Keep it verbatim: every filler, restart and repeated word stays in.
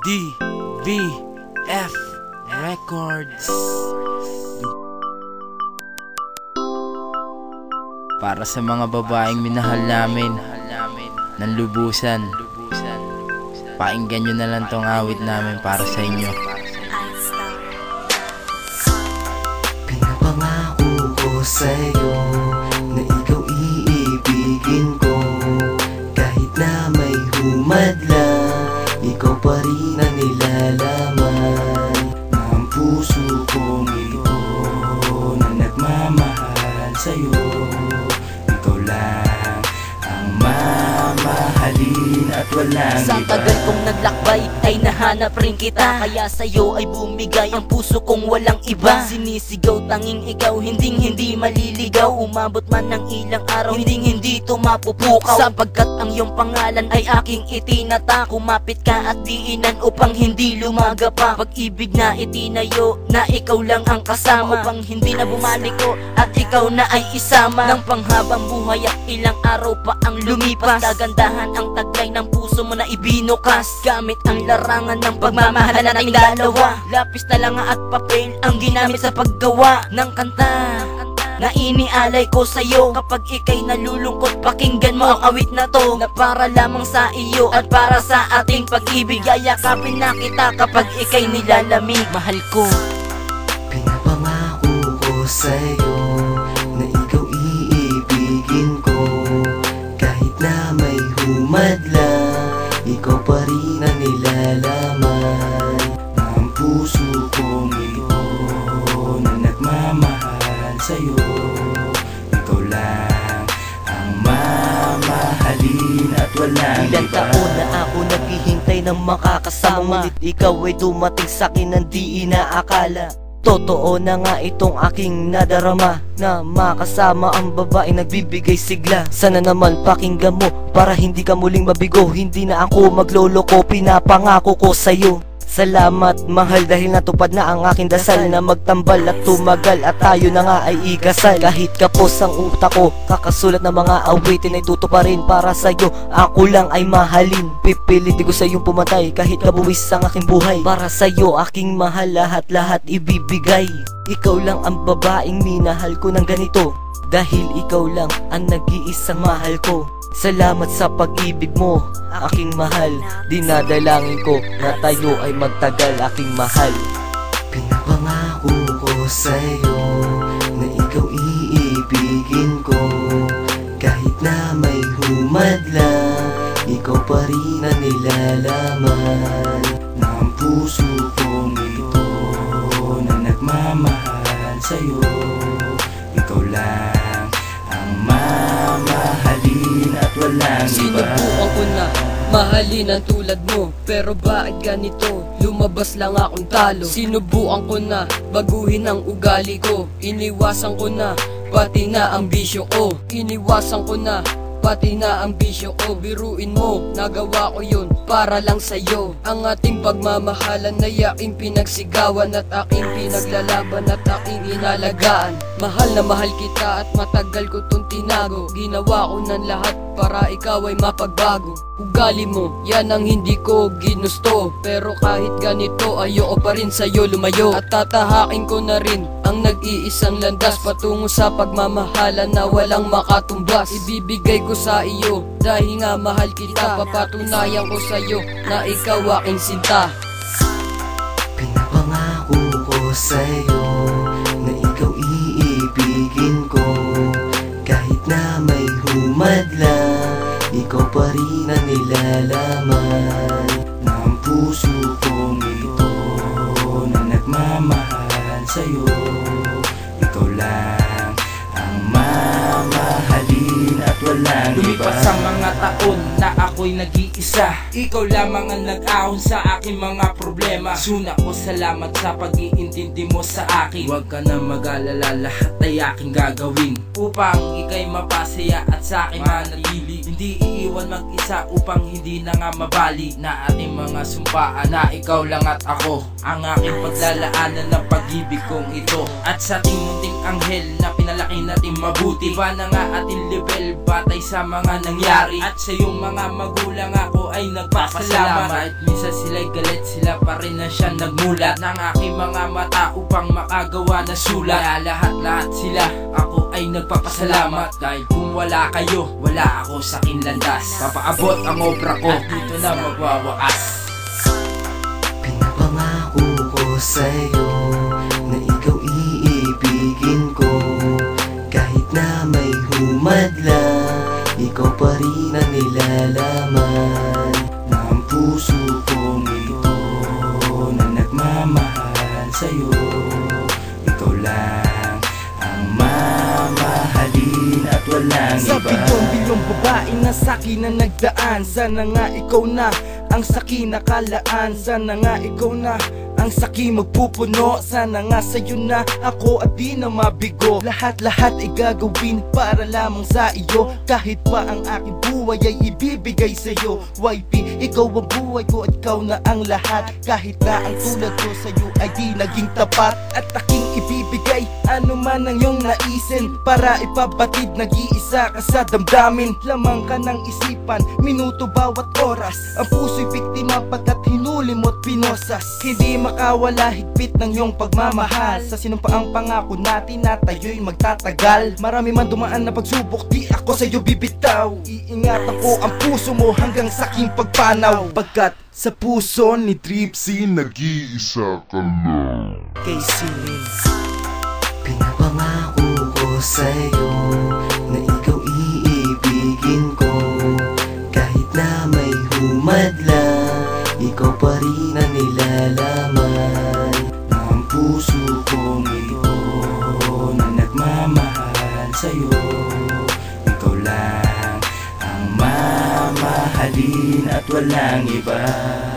D V F Records. Para sa mga babaeng minahal namin ng lubusan, pakinggan nyo na lang tong awit namin para sa inyo. Pinapangako ko sa'yo na ikaw iibigin ko, kahit na may humadlang, ikaw pa rin ang nilalaman ng puso kong ito na nagmamahal sa'yo. Ikaw lang ang mamahalin at walang sa iba. tagal kong naglakbay ay nahanap rin kita, kaya sa'yo ay bumigay ang puso kong walang iba. Sinisigaw tanging ikaw, hinding hindi maliligaw. Umabot man ng ilang araw, hinding hindi to mapupukaw, sapagkat ang iyong pangalan ay aking itinata. Kumapit ka at diinan upang hindi lumaga pa. Pag-ibig na itinayo na ikaw lang ang kasama, upang hindi na bumalik ko at ikaw na ay isama. Ng panghabang buhay at ilang araw pa ang lumipas, kagandahan ang taglay ng puso mo na ibinukas. Gamit ang larangan ng pagmamahal nating dalawa, lapis na lang at papel ang ginamit sa paggawa ng kanta na inialay ko sa'yo. Kapag ika'y nalulungkot, pakinggan mo ang awit na to, na para lamang sa iyo at para sa ating pag-ibig. Yayakapin na kita kapag ika'y nilalamig, mahal ko. Pinapangako ko sa'yo na ikaw iibigin ko, kahit na may humadlang, ikaw pa rin ang nilalaman ng puso kong ito na nagmamahal sa'yo. Ikaw lang ang mamahalin at walang Ilang iba. taon na ako naghihintay ng makakasama, ngunit ikaw ay dumating sa'kin ng di inaakala. Totoo na nga itong aking nadarama, na makasama ang babaeng nagbibigay sigla. Sana naman pakinggan mo para hindi ka muling mabigo. Hindi na ako magloloko, pinapangako ko sa'yo. Salamat mahal dahil natupad na ang aking dasal, na magtambal at tumagal at tayo na nga ay ikasal. Kahit kapos ang utak ko, kakasulat ng mga awitin ay tutuparin para sa'yo. Ako lang ay mahalin, pipilitin ko sa'yong pumatay kahit kabuwis ang aking buhay. Para sa'yo aking mahal, lahat-lahat ibibigay. Ikaw lang ang babaeng minahal ko ng ganito, dahil ikaw lang ang nag-iisang mahal ko. Salamat sa pag-ibig mo, aking mahal. Dinadalangin ko na tayo ay magtagal, aking mahal. Pinapangako ko sa'yo na ikaw iibigin ko, kahit na may humadlang, ikaw pa rin ang nilalaman ng puso kong ito na nagmamahal sa'yo. Ikaw lang ang mamahalin at walang iba. Sinubukan ko na mahalin ang tulad mo, pero bakit ganito? Lumabas lang akong talo. Sinubukan ko na baguhin ang ugali ko, iniwasan ko na pati na ang bisyo ko. Iniwasan ko na pati na ang bisyo ko. Biruin mo, nagawa ko yun para lang sa'yo. Ang ating pagmamahalan na aking pinagsigawan at aking pinaglalaban at aking inalagaan. Mahal na mahal kita at matagal ko tong tinago. Ginawa ko ng lahat para ikaw ay mapagbago. Ugali mo, yan ang hindi ko ginusto, pero kahit ganito ayoko pa rin sa'yo lumayo. At tatahakin ko na rin ang nag-iisang landas patungo sa pagmamahalan na walang makatumbas. Ibibigay ko sa iyo dahil nga mahal kita, papatunayan ko sa'yo na ikaw aking sinta. Pinapangako ko sa'yo na ikaw iibigin ko, kahit na may humadlang, ikaw pa rin ang nilalaman ng puso kong ito na nagmamahal sa'yo. Ikaw lang ang mamahalin at walang iba. Lumipas ang mga taon na ako'y nag-iisa, ikaw lamang ang nag-ahon sa aking mga problema. Suna ko salamat sa pag-iintindi mo sa akin. Huwag ka na mag-alala, lahat ay aking gagawin upang ika'y mapasaya at sa akin manatili. Hindi iiwan mag-isa upang hindi na nga mabali na ating mga sumpaan, na ikaw lang at ako ang aking paglalaanan ng pag-ibig kong ito. At sa ating munting anghel na pinalaki natin mabuti, iba na nga ating level, batay batay sa mga nangyari. At sa iyong mga magulang ako ay nagpapasalamat. Kahit minsan sila'y galit, sila pa rin na siya nagmulat ng aking mga mata upang makagawa na sulat. Kaya lahat-lahat sila ako ay nagpapasalamat. Dahil kung wala kayo, wala ako sa kinlandas. Papaabot ang obra ko at dito na magwawakas. Pinapangako ko sa'yo na ikaw iibigin ko. Kahit na may humadlang, ikaw pa rin ang nilalaman ng puso kong ito na nagmamahal sa'yo. Ikaw lang ang mamahalin at walang iba. Sa bilong-bilong babae na sa'kin na nagdaan, sana nga ikaw na ang sa'kin nakalaan. Sana nga ikaw na ang sa'kin magpupuno. Sana nga sa'yo na ako at di na mabigo. Lahat-lahat ay gagawin para lamang sa iyo. Kahit pa ang aking buhay ay ibibigay sa'yo. Y P, ikaw ang buhay ko at ikaw na ang lahat. Kahit na ang tulad ko sa'yo ay di naging tapat. At aking ibibigay ano man ang iyong naisin, para ipabatid nag-iisa ka sa damdamin. Lamang ka ng isipan, minuto bawat oras. Ang puso'y biktima pagkat hinuli mo't pinosas. Hindi makawala higpit ng iyong pagmamahal. Sa sinumpaang pangako natin na tayo'y magtatagal. Marami man dumaan na pagsubok, di ako sa'yo bibitaw. Iingatan ko ang puso mo hanggang sa aking pagpanaw. Pagkat sa puso ni Tripsy nag-iisa ka lang. kay Silin. Pinapangako ko sa'yo na ikaw iibigin ko. Kahit na may humadlang, ikaw pa rin ang nilalaman ng puso kong ito na nagmamahal sa'yo. Ikaw lang ang mamahalin at walang iba.